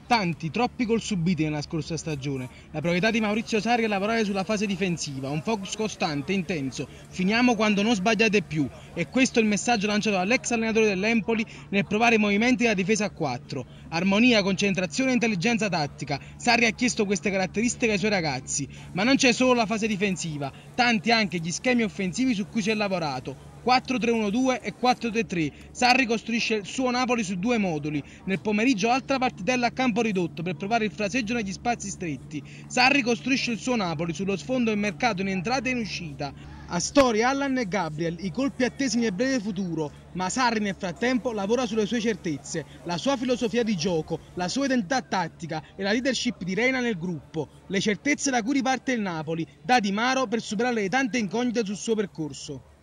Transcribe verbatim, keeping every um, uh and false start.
Tanti, troppi gol subiti nella scorsa stagione. La priorità di Maurizio Sarri è lavorare sulla fase difensiva, un focus costante, intenso. Finiamo quando non sbagliate più. E questo è il messaggio lanciato dall'ex allenatore dell'Empoli nel provare i movimenti della difesa a quattro. Armonia, concentrazione e intelligenza tattica. Sarri ha chiesto queste caratteristiche ai suoi ragazzi. Ma non c'è solo la fase difensiva, tanti anche gli schemi offensivi su cui si è lavorato. quattro tre uno due e quattro tre tre. Sarri costruisce il suo Napoli su due moduli. Nel pomeriggio altra partitella a campo ridotto per provare il fraseggio negli spazi stretti. Sarri costruisce il suo Napoli sullo sfondo del mercato in entrata e in uscita. Astori, Allan e Gabriel, i colpi attesi nel breve futuro, ma Sarri nel frattempo lavora sulle sue certezze, la sua filosofia di gioco, la sua identità tattica e la leadership di Reina nel gruppo, le certezze da cui riparte il Napoli, da Di Maro per superare le tante incognite sul suo percorso.